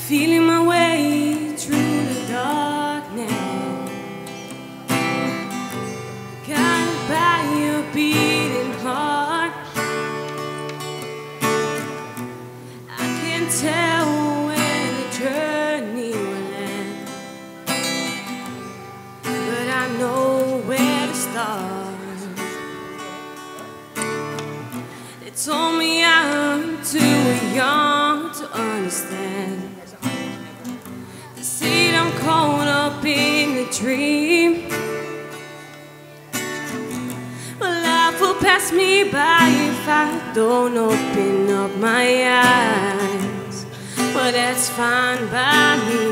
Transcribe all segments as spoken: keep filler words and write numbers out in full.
feeling my way through the darkness, guided by your beating heart. I can tell where the journey will end, but I know where to start. They told me I'm too young to understand. They said I'm caught up in a dream. Well, life will pass me by if I don't open up my eyes. Well, that's fine by me.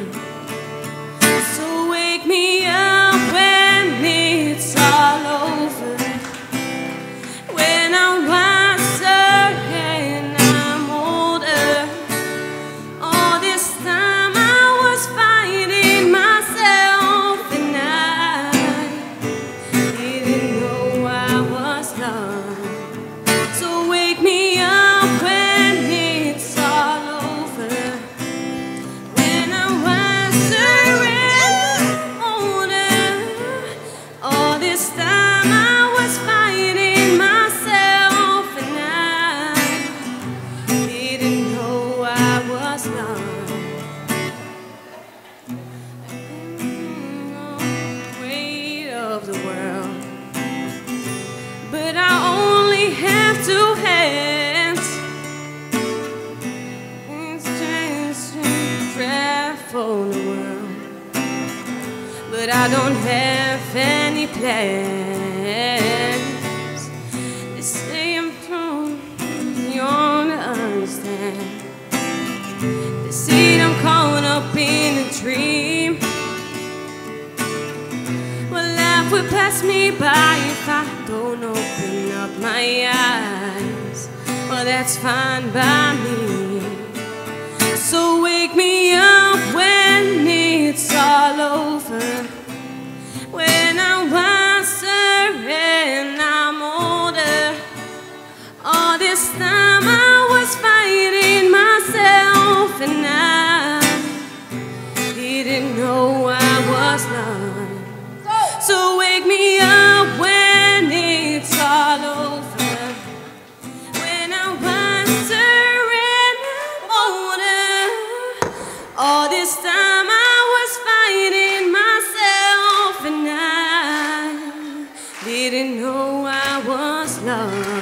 So wake me up when it's all over, when I'm wiser and I'm older. All this time I was fighting myself, and I didn't know I was lost. So wake me up when it's all over, when I'm wiser and older. All this time I was fighting myself, and I didn't know I was lost. Weight of the world, but I only have two hands. It's just to travel the world, but I don't have any plans. They say I'm too young to understand. They say I'm caught up in a dream. Well, life will pass me by if I don't open up my eyes. Well, that's fine by me. So wake me up when it's all over, when I'm wiser and I'm older. All this time I was fighting myself, and I didn't know I was lost. So wake me up when it's all over, when I'm wiser and I'm older. All this time I was fighting myself, and I didn't know I was lost.